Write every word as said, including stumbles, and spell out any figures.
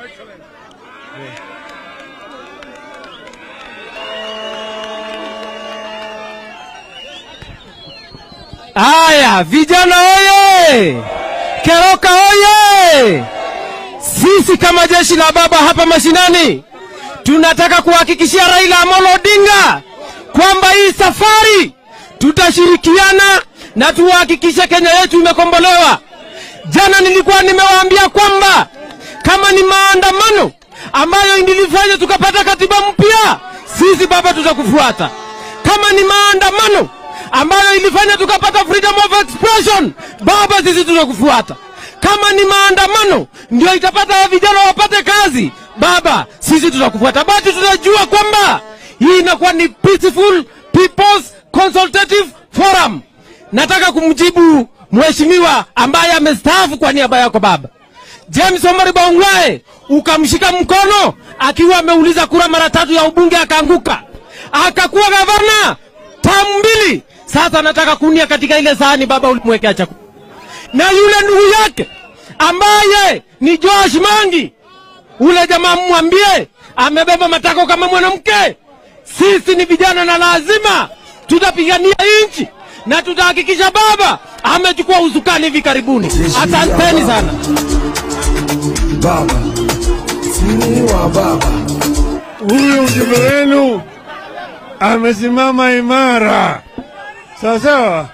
Aya, vijana oye! Keroka oye! Sisi kama jeshi la baba hapa mashinani tunataka kuhakikishia Raila Amolo Odinga kwamba hii safari tutashirikiana na tuhakikishe Kenya yetu imekombolewa. Jana nilikuwa nimewaambia kwamba kama ni maandamano ambayo ilifanya tukapata katiba mpya, sisi baba tutakufuata. Kama ni maandamano ambayo ilifanya tukapata freedom of expression, baba sisi tutakufuata. Kama ni maandamano ndio itapata vijana wapate kazi, baba sisi tutakufuata. Basi tunajua kwamba hii inakuwa ni peaceful people's consultative forum. Nataka kumjibu mheshimiwa ambaye amestaafu kwa niaba yako baba. James Omariba Ongwae ukamshika mkono akiwa ameuliza kura mara tatu ya ubunge akaanguka. Akakuwa gavana tamu mbili. Sasa nataka kunia katika ile sahani baba ulimwekea chakula. Na yule ndugu yake ambaye ni Josh Mangi, ule jamaa mwambie amebeba matako kama mwanamke. Sisi ni vijana na lazima tutapigania nchi na tutahakikisha baba amechukua usukani hivi karibuni. Asanteni sana. Baba, sini wa baba. Huyu mjumbe wenu amesimama imara. Sawa sawa.